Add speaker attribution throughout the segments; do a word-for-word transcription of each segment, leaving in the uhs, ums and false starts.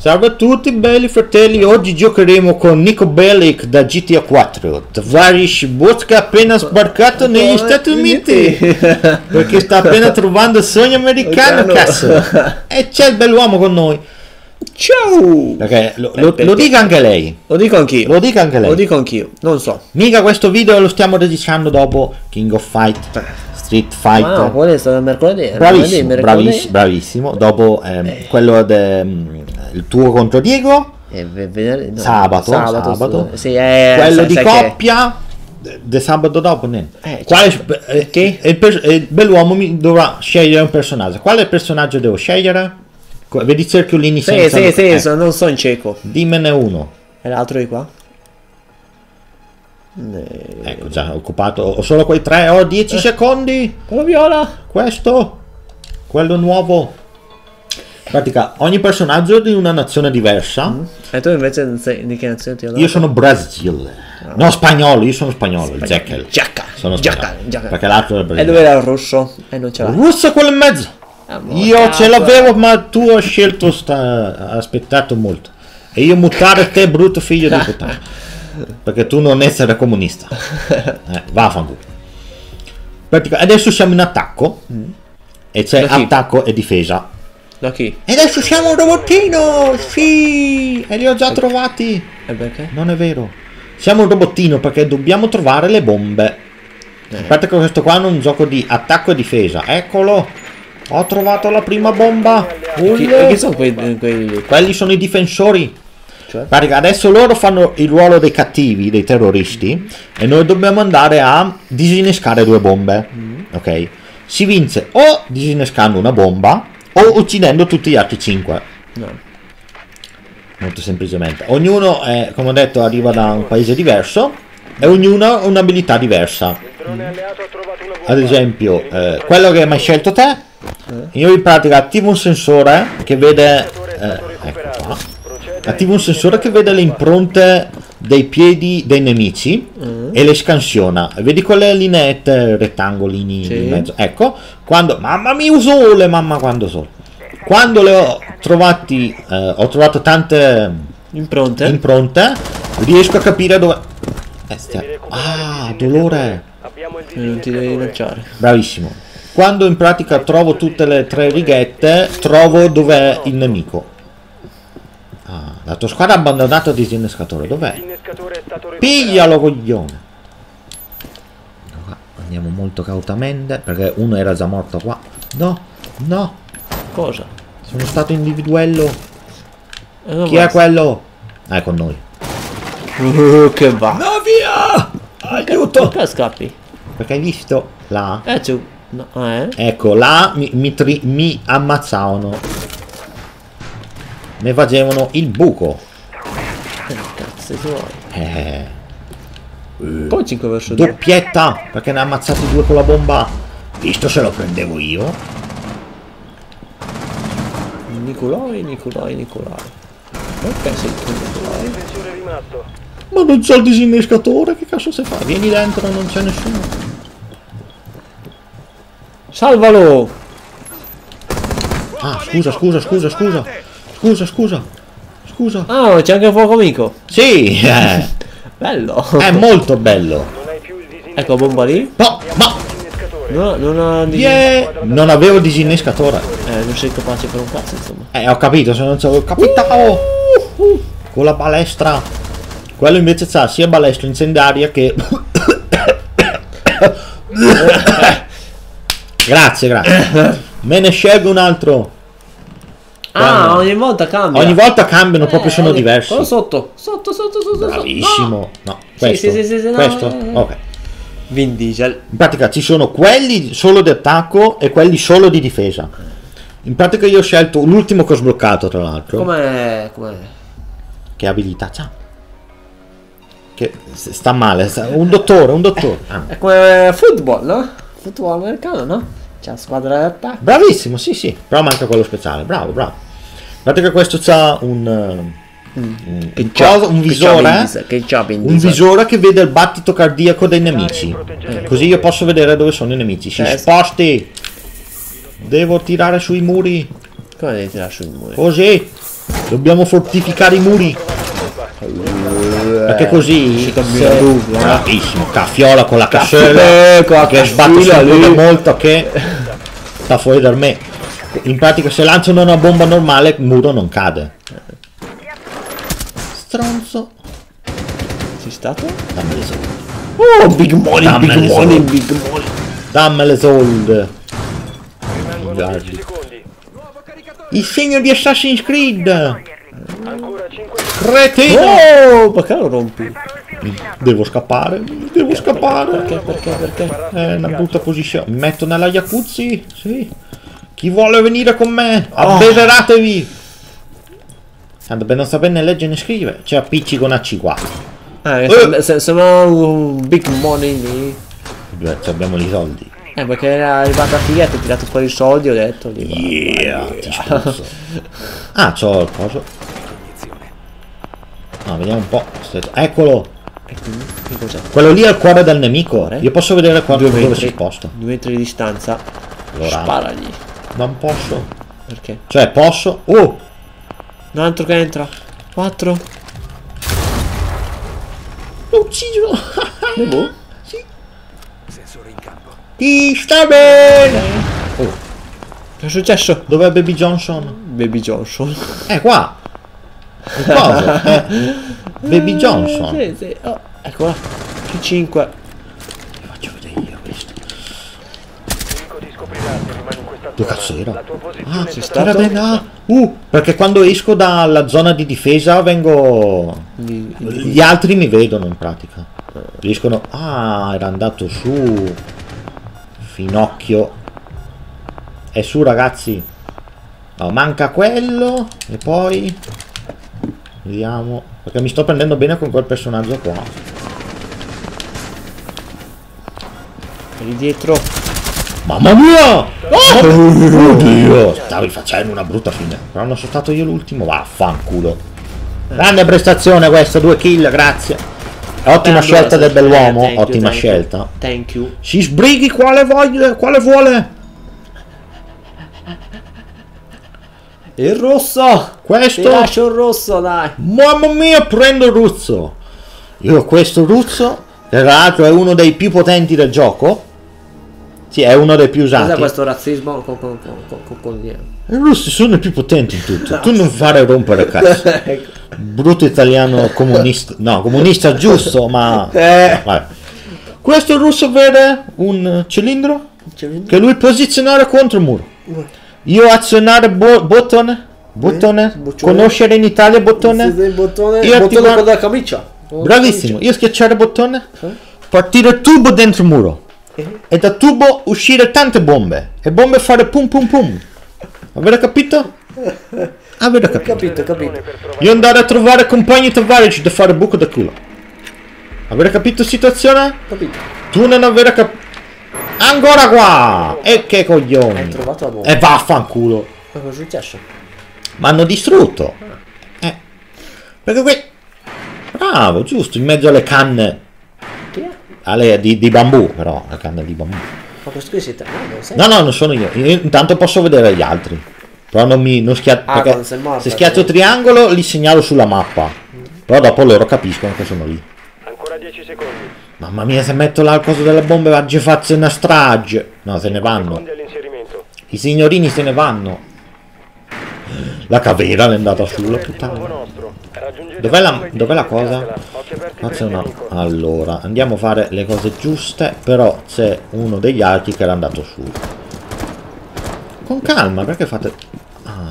Speaker 1: Salve a tutti belli fratelli, oggi giocheremo con Niko Bellic da G T A quattro. Tavares Vodka appena sbarcato negli Stati Uniti perché sta appena trovando il sogno americano, cazzo. E c'è il bell'uomo con noi.
Speaker 2: Ciao!
Speaker 1: Perché lo, lo, lo dica anche lei.
Speaker 2: Lo dico anch'io.
Speaker 1: Lo dica anche lei.
Speaker 2: Lo dico anch'io, non so.
Speaker 1: Mica questo video lo stiamo registrando dopo King of Fight, Street Fighter.
Speaker 2: Ah, no, quello è stato mercoledì.
Speaker 1: Bravissimo,
Speaker 2: mercoledì,
Speaker 1: braviss bravissimo. Dopo ehm, eh. quello del tuo contro Diego.
Speaker 2: Eh, venerdì, no,
Speaker 1: sabato, sabato.
Speaker 2: sabato. Sì, eh,
Speaker 1: quello
Speaker 2: sai,
Speaker 1: di
Speaker 2: sai
Speaker 1: coppia. Che... De sabato dopo niente.
Speaker 2: Eh,
Speaker 1: Quale,
Speaker 2: certo.
Speaker 1: eh,
Speaker 2: Che?
Speaker 1: Il, il bell'uomo mi dovrà scegliere un personaggio. Quale personaggio devo scegliere? Vedi i cerchiolini
Speaker 2: sì,
Speaker 1: senza...
Speaker 2: Sì, sì,
Speaker 1: eh.
Speaker 2: sì, non so in cieco.
Speaker 1: Dimmene uno.
Speaker 2: E l'altro di qua?
Speaker 1: Eh. Ecco, già, ho occupato... Ho solo quei tre, ho dieci eh. secondi.
Speaker 2: Quello viola.
Speaker 1: Questo. Quello nuovo. In pratica, ogni personaggio è di una nazione diversa.
Speaker 2: Mm. E tu invece non sei di che nazione ti ho dato?
Speaker 1: Io sono Brasile. No, no, spagnolo, io sono spagnolo. Il Jekyll.
Speaker 2: Giacca.
Speaker 1: Sono
Speaker 2: Giacca. Giacca.
Speaker 1: Perché l'altro è brasiliano.
Speaker 2: E dove era il russo? E non ce l'ha.
Speaker 1: Il russo è quello in mezzo. Io ce l'avevo, ma tu hai scelto, sta... aspettato molto. E io mutare te, brutto figlio di puttana. Perché tu non essere comunista. Eh, vaffanculo. Adesso siamo in attacco. Mm. E c'è attacco e difesa.
Speaker 2: Da chi?
Speaker 1: E adesso siamo un robottino. Sì. E li ho già e... trovati.
Speaker 2: E perché?
Speaker 1: Non è vero. Siamo un robottino perché dobbiamo trovare le bombe. Eh. Aspetta che questo qua è un gioco di attacco e difesa. Eccolo. Ho trovato la prima bomba.
Speaker 2: Chi, chi sono quei, quei...
Speaker 1: Quelli sono i difensori.
Speaker 2: Cioè?
Speaker 1: Perché adesso loro fanno il ruolo dei cattivi, dei terroristi. E noi dobbiamo andare a disinnescare due bombe. Mm. Ok? Si vince o disinnescando una bomba o uccidendo tutti gli altri cinque.
Speaker 2: No.
Speaker 1: Molto semplicemente. Ognuno, è, come ho detto, arriva da un paese diverso. E ognuno ha un'abilità diversa. Mm. Ad esempio, eh, quello che mi hai scelto te. Io in pratica attivo un sensore che vede eh, ecco qua. Attivo un sensore che vede le impronte dei piedi dei nemici mm. e le scansiona. Vedi quelle lineette, rettangolini sì. in mezzo. Ecco, quando mamma mia sole, mamma quando sole. Quando le ho trovati eh, ho trovato tante
Speaker 2: impronte.
Speaker 1: impronte, riesco a capire dove eh, stia... Ah, dolore.
Speaker 2: Non ti devi lanciare.
Speaker 1: Bravissimo. Quando in pratica trovo tutte le tre righette, trovo dov'è il nemico. Ah, la tua squadra ha abbandonato il disinnescatore. Dov'è? Piglialo, coglione. Andiamo molto cautamente, perché uno era già morto qua. No, no.
Speaker 2: Cosa?
Speaker 1: Sono stato individuello.
Speaker 2: Eh,
Speaker 1: Chi è quello? Ah, è con noi.
Speaker 2: Uh, che va.
Speaker 1: No, via! Aiuto!
Speaker 2: Perché scappi?
Speaker 1: Perché hai visto là?
Speaker 2: Eh, c'è... No, eh?
Speaker 1: Ecco, là mi, mi, tri, mi ammazzavano. Ne facevano il buco.
Speaker 2: Che cazzo vuoi?
Speaker 1: Eh.
Speaker 2: Poi cinque verso due.
Speaker 1: Doppietta, perché ne ha ammazzati due con la bomba. Visto se lo prendevo io.
Speaker 2: Nicolai, Nicolai, Nicolai. Perché sei tu Nicolai?
Speaker 1: Ma non c'è il disinnescatore, che cazzo si fa? Vieni dentro, non c'è nessuno.
Speaker 2: Salvalo!
Speaker 1: Ah, scusa, scusa, scusa, scusa. Scusa, scusa. Scusa.
Speaker 2: Ah, c'è anche il fuoco amico.
Speaker 1: Sì, eh.
Speaker 2: Bello.
Speaker 1: È molto bello.
Speaker 2: Ecco, bomba lì.
Speaker 1: No, ma...
Speaker 2: No, non ha...
Speaker 1: Yeah. Non avevo il disinnescatore.
Speaker 2: Eh, non sei capace per un cazzo, insomma.
Speaker 1: Eh, ho capito, se non c'avevo capito. Uh, uh, con la balestra. Quello invece c'ha sia balestra incendiaria che... Grazie, grazie. Me ne scelgo un altro.
Speaker 2: Ah, Quando... ogni volta cambia.
Speaker 1: Ogni volta cambiano,
Speaker 2: eh,
Speaker 1: proprio sono
Speaker 2: ogni...
Speaker 1: diversi.
Speaker 2: Quello sotto. Sotto, sotto, sotto.
Speaker 1: Bravissimo. No,
Speaker 2: no
Speaker 1: questo.
Speaker 2: Sì, sì, sì, sì,
Speaker 1: questo?
Speaker 2: No, no, no.
Speaker 1: Ok.
Speaker 2: Vin Diesel.
Speaker 1: In pratica ci sono quelli solo di attacco e quelli solo di difesa. In pratica io ho scelto l'ultimo che ho sbloccato, tra l'altro.
Speaker 2: Com'è? Com'è?
Speaker 1: Che abilità c'ha? Che sta male. Sta... Un dottore, un dottore. Ah.
Speaker 2: È come football, no? Football americano, no? C'è la squadra d'attacco.
Speaker 1: Bravissimo, sì, sì. Però manca quello speciale. Bravo, bravo. Guardate che questo c'ha un, mm. un,
Speaker 2: che
Speaker 1: un, cosa, un visore.
Speaker 2: Che
Speaker 1: un visore che vede il battito cardiaco dei nemici. Eh. Così io posso vedere dove sono i nemici. Si eh, sposti. Devo tirare sui muri.
Speaker 2: Come devi tirare sui muri?
Speaker 1: Così. Dobbiamo fortificare i muri. Perché così se... bravissimo, Caffiola con la cascella
Speaker 2: con la
Speaker 1: che sbatte
Speaker 2: cascella
Speaker 1: sempre
Speaker 2: lì.
Speaker 1: molto che sta fuori da me. In pratica se lanciano una bomba normale il muro non cade. Stronzo.
Speaker 2: Sei stato?
Speaker 1: Dammi le soldi.
Speaker 2: Oh, big money,
Speaker 1: Dammi
Speaker 2: big
Speaker 1: le
Speaker 2: money,
Speaker 1: soldi.
Speaker 2: big money.
Speaker 1: Dammi le soldi.
Speaker 3: Rimangono
Speaker 1: Guardi.
Speaker 3: dieci secondi.
Speaker 1: Il segno di Assassin's Creed.
Speaker 3: Ancora cinque
Speaker 1: Cretino.
Speaker 2: Oh, perché lo rompi?
Speaker 1: Devo scappare. Devo scappare.
Speaker 2: Perché, perché, perché?
Speaker 1: È una brutta posizione. Mi metto nella jacuzzi? Sì. Chi vuole venire con me?
Speaker 2: Oh.
Speaker 1: Abbeveratevi. Tanto per non sapere né leggere né scrivere. C'è appiccico una C quattro.
Speaker 2: Eh,
Speaker 1: Eh.
Speaker 2: se, se no un big money lì.
Speaker 1: Due, abbiamo i soldi.
Speaker 2: Eh, perché era arrivata figlia e ti ha tirato fuori i soldi, ho detto lì. va.
Speaker 1: Yeah, ti spuzzo. Ah, c'ho il coso. No, vediamo un po'. Aspetta. Eccolo.
Speaker 2: E quindi, che cos'è?
Speaker 1: Quello lì è il cuore del nemico.
Speaker 2: Cuore?
Speaker 1: Io posso vedere quanto
Speaker 2: Due
Speaker 1: dove si
Speaker 2: metri.
Speaker 1: sposta.
Speaker 2: Due metri di distanza.
Speaker 1: Allora.
Speaker 2: Sparagli.
Speaker 1: Non posso.
Speaker 2: Perché?
Speaker 1: Cioè, posso. Oh!
Speaker 2: Un altro che entra. Quattro.
Speaker 1: L'ho ucciso!
Speaker 2: Devo?
Speaker 1: Sì. Ti sta bene! Oh,
Speaker 2: Che è successo?
Speaker 1: dov'è Baby Johnson?
Speaker 2: Baby Johnson.
Speaker 1: Eh, qua! Il coso, eh. Baby Johnson.
Speaker 2: Sì, sì. Oh, eccola. P cinque.
Speaker 1: Vi faccio vedere io questo.
Speaker 3: Nemico di scoprirarti, rimani in questa
Speaker 1: Dove
Speaker 3: zona.
Speaker 1: cazzo era?
Speaker 3: La tua posizione
Speaker 1: Ah,
Speaker 3: è
Speaker 1: si
Speaker 3: stata
Speaker 1: sta bene. Ah, uh, perché quando esco dalla zona di difesa vengo...
Speaker 2: Di-
Speaker 1: Gli altri mi vedono in pratica. Riescono... Ah, era andato su. Finocchio. È su, ragazzi. No, manca quello. E poi... Vediamo. Perché mi sto prendendo bene con quel personaggio qua.
Speaker 2: Lì dietro.
Speaker 1: Mamma mia! Oh, oddio! Stavi facendo una brutta fine. Però non sono stato io l'ultimo. Vaffanculo. Grande prestazione questa, due kill, grazie. Ottima
Speaker 2: Eh,
Speaker 1: scelta
Speaker 2: allora,
Speaker 1: del bell'uomo,
Speaker 2: thank you,
Speaker 1: ottima
Speaker 2: thank you.
Speaker 1: scelta.
Speaker 2: Thank you.
Speaker 1: Si sbrighi quale voglia, quale vuole?
Speaker 2: Il rosso! Ti
Speaker 1: Questo?
Speaker 2: lascio il rosso, dai!
Speaker 1: Mamma mia, prendo il ruzzo. Io ho questo ruzzo, che tra l'altro è uno dei più potenti del gioco. Sì, è uno dei più usati.
Speaker 2: Cos'è questo razzismo con, con, con, con, con, con
Speaker 1: I russi sono i più potenti in tutto. Tu non fare rompere cazzo.
Speaker 2: Ecco.
Speaker 1: Brutto italiano comunista. No, comunista giusto, ma...
Speaker 2: Eh.
Speaker 1: Vabbè. Questo russo vede un cilindro che lui posizionare contro il muro. Io azionare bo- bottone. Bottone.
Speaker 2: boccione.
Speaker 1: Conoscere in Italia bottone.
Speaker 2: Il bottone,
Speaker 1: Io
Speaker 2: il bottone
Speaker 1: attivare-
Speaker 2: con la camicia. Con la
Speaker 1: Bravissimo. Io schiacciare bottone. Partire tubo dentro il muro. E da tubo uscire tante bombe. E bombe fare pum pum pum. Avete capito? Avete
Speaker 2: camicia.
Speaker 1: capito?
Speaker 2: Capito, capito.
Speaker 3: per trovare
Speaker 1: Io andare a trovare compagni tavarici da fare buco da culo. Avete capito situazione?
Speaker 2: Capito.
Speaker 1: Tu non avere capito. Ancora qua! E che
Speaker 2: Hai
Speaker 1: coglioni!
Speaker 2: trovato la bomba.
Speaker 1: E vaffanculo!
Speaker 2: Ma cosa è successo?
Speaker 1: Mi hanno distrutto! Eh. Perché qui... Bravo, giusto, in mezzo alle canne.
Speaker 2: Chi è?
Speaker 1: Alle, di, di bambù, però, le canne di bambù.
Speaker 2: Ma questo qui siete... No, non sei...
Speaker 1: No, no, non sono io. Io intanto posso vedere gli altri. Però non mi... Non schia...
Speaker 2: Ah,
Speaker 1: perché
Speaker 2: quando sei morto,
Speaker 1: se schiaccio
Speaker 2: sì.
Speaker 1: triangolo li segnalo sulla mappa. Però dopo loro capiscono che sono lì.
Speaker 3: ancora dieci secondi.
Speaker 1: Mamma mia, se metto là il coso delle bombe va a farsi una strage. No, se ne vanno.
Speaker 3: Secondi all'inserimento.
Speaker 1: I signorini se ne vanno. La cavera è andata su, la puttana.
Speaker 3: Nuovo nostro. Raggiungete
Speaker 1: Dov'è la,
Speaker 3: bomba e
Speaker 1: dov'è la cosa?
Speaker 3: dimenticatela. Occhi aperti per
Speaker 1: Cazzo
Speaker 3: il
Speaker 1: no.
Speaker 3: nemico.
Speaker 1: Allora, andiamo a fare le cose giuste, però c'è uno degli altri che era andato su. Con calma, perché fate... Ah.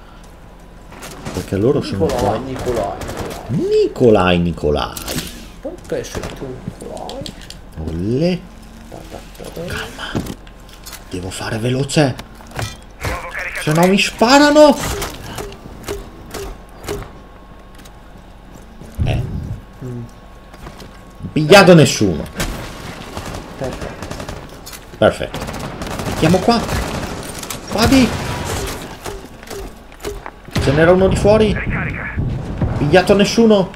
Speaker 1: Perché loro sono qua.
Speaker 2: Nicolai, Nicolai.
Speaker 1: Nicolai, Nicolai.
Speaker 2: Perché sei tu, Nicolai?
Speaker 1: Olle. Calma. Devo fare veloce. Se no mi sparano. Eh. Pigliato nessuno.
Speaker 2: Perfetto.
Speaker 1: Perfetto. Mettiamo qua. Vadi. Ce n'era uno di fuori. Pigliato nessuno.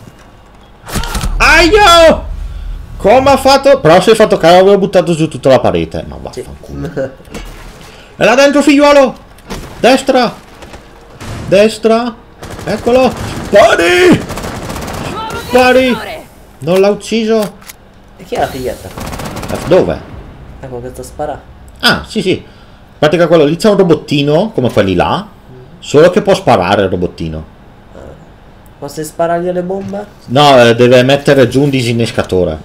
Speaker 1: Aio! Come ha fatto? Però si è fatto caro, avevo buttato giù tutta la parete. Ma vaffanculo. E là dentro, figliuolo. Destra. Destra. Eccolo! Spari! Spari! Non l'ha ucciso?
Speaker 2: E chi è la figlietta?
Speaker 1: Eh, Dove?
Speaker 2: Ecco che sta sparando.
Speaker 1: Ah, sì, sì. In pratica quello lì c'è un robottino, come quelli là, solo che può sparare il robottino.
Speaker 2: Ma se sparargli le bombe?
Speaker 1: No, eh, deve mettere giù un disinnescatore.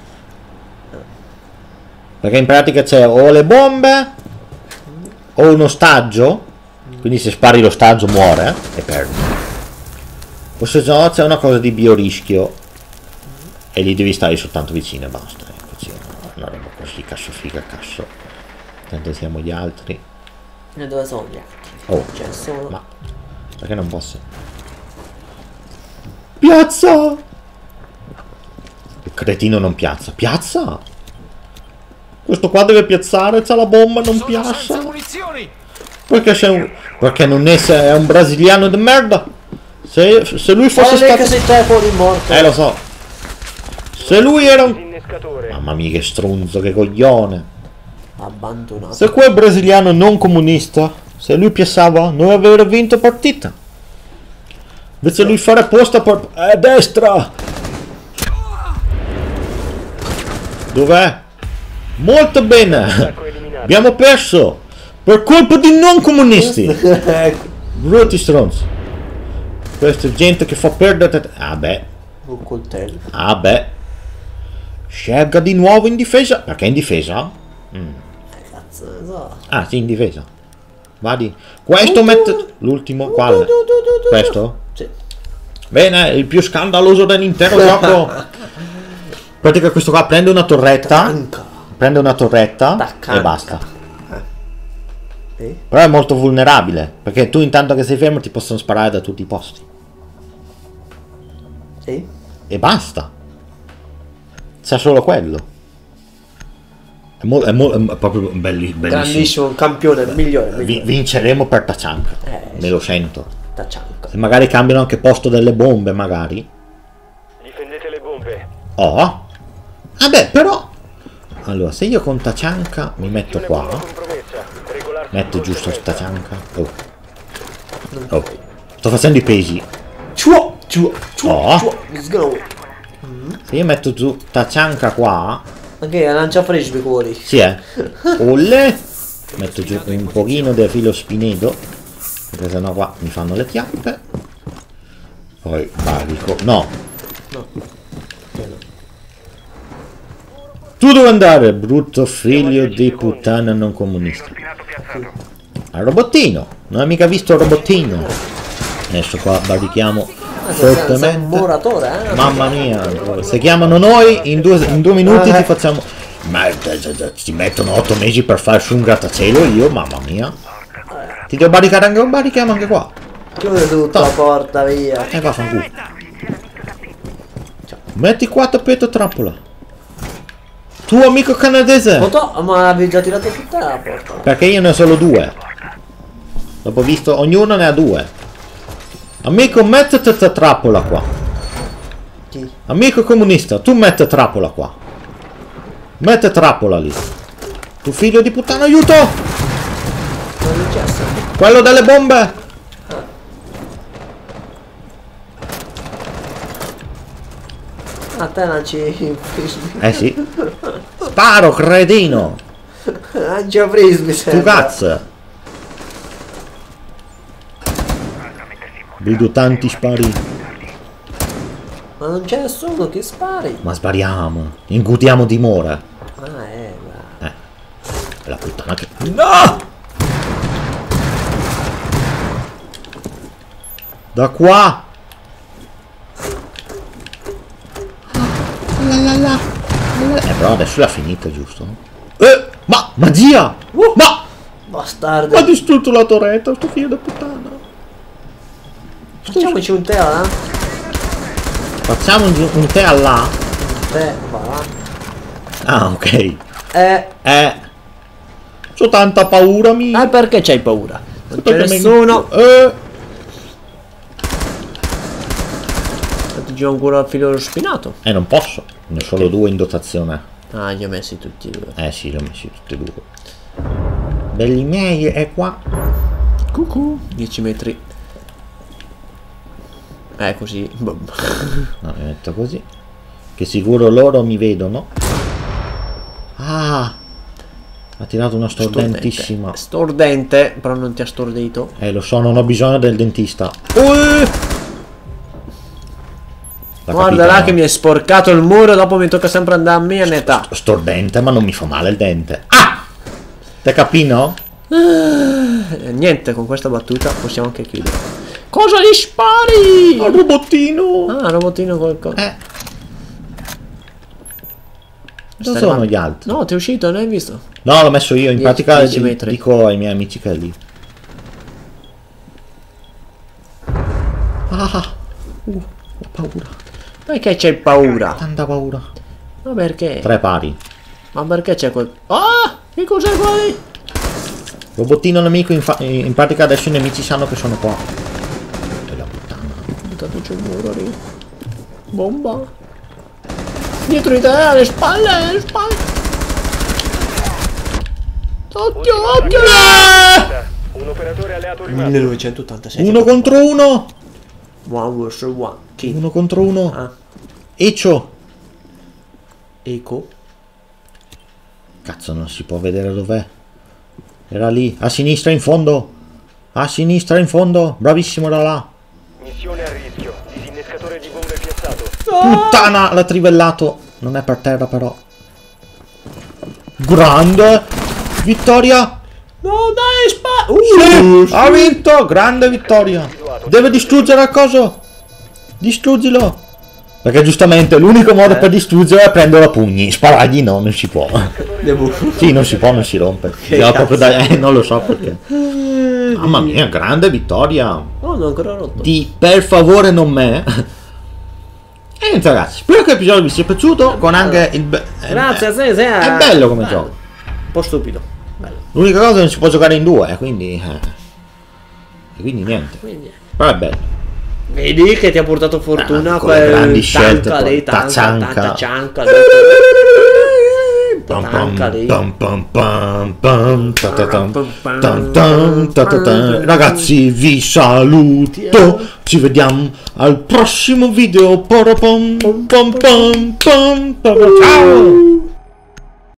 Speaker 1: Perché in pratica c'è o le bombe o un ostaggio, quindi se spari l'ostaggio muore e perdi. O se no c'è una cosa di biorischio e lì devi stare soltanto vicino e basta. Eccoci, una roba così, cazzo figa, cazzo. Tanto siamo gli altri.
Speaker 2: E dove sono gli altri?
Speaker 1: Oh,
Speaker 2: Cioè sono...
Speaker 1: ma perché non posso? Piazza! Il cretino non piazza. Piazza? Questo qua deve piazzare, c'ha la bomba, non piazza. Perché sei un... Perché non è, se è un brasiliano di merda. Se, se lui fosse
Speaker 2: Guarda
Speaker 1: stato...
Speaker 2: che sei te fuori morto.
Speaker 1: Eh, lo so. Se lui era un...
Speaker 3: Disinnescatore.
Speaker 1: Mamma mia, che stronzo, che coglione.
Speaker 2: Abbandonato.
Speaker 1: Se quel brasiliano non comunista, se lui piazzava, noi avremmo vinto partita. Invece lui fare posta per... a destra! Dov'è? Molto bene!
Speaker 3: Attacco eliminato.
Speaker 1: Abbiamo perso! Per colpa di non comunisti!
Speaker 2: Ecco.
Speaker 1: Brutti stronzi! Questa è gente che fa perdere... Ah beh,
Speaker 2: Un coltello.
Speaker 1: ah beh. Scelga di nuovo in difesa. Perché in difesa?
Speaker 2: Cazzo ne so.
Speaker 1: Ah, sì, in difesa. Vadi. Questo mette... L'ultimo, quale? Questo?
Speaker 2: Sì.
Speaker 1: Bene, il più scandaloso dell'intero gioco. In pratica questo qua prende una torretta,
Speaker 2: Tanca.
Speaker 1: prende una torretta
Speaker 2: Taccanca.
Speaker 1: e basta.
Speaker 2: Sì.
Speaker 1: Però è molto vulnerabile, perché tu intanto che sei fermo ti possono sparare da tutti i posti.
Speaker 2: Sì.
Speaker 1: E basta. C'è solo quello. È, mo- è, mo- è proprio belli- bellissimo.
Speaker 2: Grandissimo, un campione, il migliore. il
Speaker 1: Vi-
Speaker 2: migliore.
Speaker 1: vinceremo per Tachanka.
Speaker 2: Eh,
Speaker 1: Me lo sento.
Speaker 2: Taccianca.
Speaker 1: Se magari cambiano anche posto delle bombe, magari.
Speaker 3: Difendete le bombe.
Speaker 1: Oh. Vabbè, però. Allora, se io con Tachanka mi metto
Speaker 3: Missione
Speaker 1: qua.
Speaker 3: bomba compromessa. Regolarsi
Speaker 1: Metto
Speaker 3: di
Speaker 1: giusto
Speaker 3: conseguenza.
Speaker 1: Tachanka. Oh. Oh. Sto facendo i pesi.
Speaker 2: Ciuo, ciuo, ciuo,
Speaker 1: Oh.
Speaker 2: ciuo. Let's go.
Speaker 1: Se io metto giù Tachanka qua.
Speaker 2: Anche lancia frisbee fuori.
Speaker 1: Sì, eh. Olle. Metto giù un pochino del filo spinedo. Perché sennò qua mi fanno le chiappe. Poi barico. No.
Speaker 2: No.
Speaker 1: Tu dove andare, brutto figlio di puttana non comunista? Al robottino. Non hai mica visto il robottino. Adesso qua barichiamo
Speaker 2: Ma sei, sei un
Speaker 1: fortemente.
Speaker 2: muratore, eh?
Speaker 1: Mamma mia, se chiamano noi in due, in due minuti ti facciamo. Ma eh, ci mettono otto mesi per fare su un grattacielo io, mamma mia. Ti devo barricare anche un barichiamo anche qua.
Speaker 2: Chiude tutto la porta, via.
Speaker 1: E vaffanculo. Metti qua tappeto trappola. Tuo amico canadese.
Speaker 2: Foto, ma avevi già tirato tutta la porta.
Speaker 1: Perché io ne ho solo due. Dopo visto, ognuno ne ha due. Amico, mettete la trappola qua.
Speaker 2: Chi?
Speaker 1: Amico comunista, tu metti trappola qua. Mette trappola lì. Tu figlio di puttana, aiuto!
Speaker 2: Cosa è successo?
Speaker 1: Quello delle bombe!
Speaker 2: A te lanci il frisbee.
Speaker 1: Eh sì. Sparo, cretino!
Speaker 2: Lanci il frisbee,
Speaker 1: Tu
Speaker 2: sembra.
Speaker 1: cazzo! Vedo tanti spari.
Speaker 2: Ma non c'è nessuno che spari.
Speaker 1: Ma spariamo. Ingutiamo dimora.
Speaker 2: Ah, eh, ma...
Speaker 1: Eh. La puttana che... No! Da qua! La la la. La. Eh però adesso l'ha finita, giusto? Eh! Ma! Magia!
Speaker 2: Uh!
Speaker 1: Ma!
Speaker 2: Bastardo.
Speaker 1: Ha distrutto la torretta, sto figlio di puttana.
Speaker 2: Facciamoci un tè là.
Speaker 1: Facciamo un, un tè là.
Speaker 2: Tè, va là.
Speaker 1: Ah, ok.
Speaker 2: Eh,
Speaker 1: Eh. C'ho tanta paura, mi.
Speaker 2: ah, perché c'hai paura? Non c'è
Speaker 1: Perché mi-
Speaker 2: nessuno.
Speaker 1: Eh.
Speaker 2: Ti giro ancora al filo spinato.
Speaker 1: Eh, non posso. Ne ho solo due in dotazione.
Speaker 2: Ah, li ho messi tutti e due.
Speaker 1: Eh sì, li ho messi tutti e due. Belli miei, è qua.
Speaker 2: Cucù. dieci metri. Eh, così. Boh.
Speaker 1: No, mi metto così. Che sicuro loro mi vedono. Ah! Ha tirato una stordentissima.
Speaker 2: Stordente, però non ti ha stordito.
Speaker 1: Eh, lo so, non ho bisogno del dentista. Uh!
Speaker 2: Guarda là, no? Che mi hai sporcato il muro, dopo mi tocca sempre andare a me a metà.
Speaker 1: Stordente, ma non mi fa male il dente. Ah! Te capino?
Speaker 2: Uh, niente, con questa battuta possiamo anche chiudere. Cosa gli spari?
Speaker 1: Al robottino!
Speaker 2: Ah, robottino qualcosa.
Speaker 1: Eh. Dove sono gli altri?
Speaker 2: No, ti è uscito, non hai visto?
Speaker 1: No, l'ho messo io, in
Speaker 2: dieci,
Speaker 1: pratica
Speaker 2: dieci metri.
Speaker 1: Dico ai miei amici che è lì. Ah! Uh, ho paura.
Speaker 2: Perché c'è paura?
Speaker 1: Tanta paura.
Speaker 2: Ma perché?
Speaker 1: Tre pari.
Speaker 2: Ma perché c'è quel... Ah! Che cos'è qua lì?
Speaker 1: Robottino nemico, in, in pratica adesso i nemici sanno che sono qua. E la puttana.
Speaker 2: Intanto c'è un muro lì. Bomba. Dietro di te, alle spalle, alle spalle. Occhio, occhio.
Speaker 3: Un operatore alleato rimasto.
Speaker 2: millenovecentottantasei.
Speaker 1: Uno contro uno.
Speaker 2: One versus one. Chi?
Speaker 1: Uno contro uno.
Speaker 2: Ah.
Speaker 1: Ecio.
Speaker 2: Eco.
Speaker 1: Cazzo, non si può vedere dov'è. Era lì, a sinistra in fondo. A sinistra in fondo. Bravissimo da là.
Speaker 3: Missione a rischio. Disinnescatore di bombe piazzato.
Speaker 1: Puttana, l'ha trivellato. Non è per terra però. Grande vittoria.
Speaker 2: No dai, spa uh,
Speaker 1: sì, ha vinto. Grande vittoria. Deve distruggere il coso. Distruggilo. Perché giustamente l'unico modo eh. per distruggere è prenderlo a pugni. Sparargli no, non si può.
Speaker 2: Devo...
Speaker 1: Sì, non si può, non si rompe. Proprio da... eh, non lo so perché. Mamma mia, grande vittoria.
Speaker 2: Oh, non ancora rotto.
Speaker 1: Di per favore non me. E niente ragazzi, spero che l'episodio vi sia piaciuto. Con anche il... Be...
Speaker 2: Grazie,
Speaker 1: è,
Speaker 2: sì, sì,
Speaker 1: è bello come
Speaker 2: bello.
Speaker 1: gioco.
Speaker 2: Un po' stupido. Bello.
Speaker 1: L'unica cosa è che non si può giocare in due, quindi... Eh. E quindi niente.
Speaker 2: Quindi...
Speaker 1: Però è bello.
Speaker 2: Vedi che ti ha portato fortuna
Speaker 1: ah,
Speaker 2: quel
Speaker 1: grandi scelte
Speaker 2: tanca lì, tanca,
Speaker 1: cianca.
Speaker 2: tanta cianca.
Speaker 1: Pam pam pam pam pam pam tam tam tam. Ragazzi vi saluto, ci vediamo al prossimo video. Ciao.